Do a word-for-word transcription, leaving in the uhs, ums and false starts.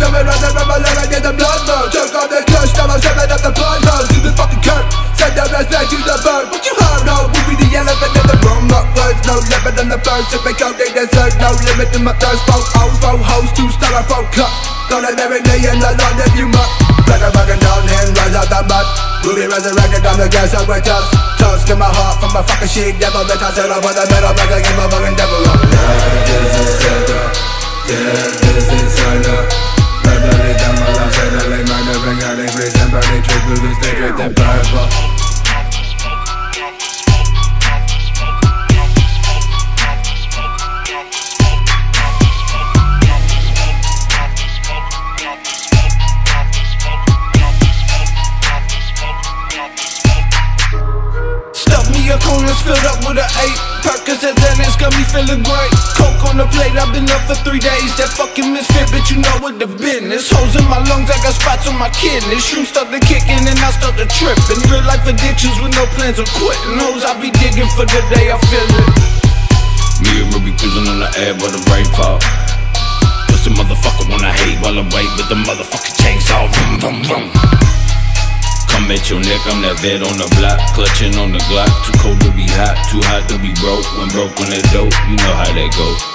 Coming round and round my leg, I get the blood burn. Took off the clutch, now I'm stepping up the blood burn. To the fucking curb, send the rest back to the bird. What you heard, no, we be the elephant in the room. Not words, no limit on the birds. If they count, they deserve no limit in my thirst. Four O's, four hoes, two styrofoam cups. Gonna marry me in the Lord if you must. Black and fucking down and rise out the mud. Ruby resurrected, I'm the gas up with us. Tusk in my heart from a fucking sheep devil. Bitch, I set up with the metal back against my fucking devil. Love is a setup, death is eternal. Verbally down my lungs, I like murder, bring out the grace and burn the trick, blue and stay draped in purple. Corners filled up with an eight. Percocet and it's got me feeling great. Coke on the plate, I've been up for three days. That fucking misfit, bitch, you know what the business. Holes in my lungs, I got spots on my kidneys. Shrooms start to kick in and I start to trip. And real life addictions with no plans of quitting. Hoes I be digging for the day I feel it. Me and Ruby cruising on the air while the rain fall. Pussy motherfucker wanna hate while I wait with the motherfucking chainsaw. Vroom, vroom, vroom. Come at your neck, I'm that vet on the block, clutching on the Glock. Too cold to be hot, too hot to be broke. When broke on that dope, you know how that go.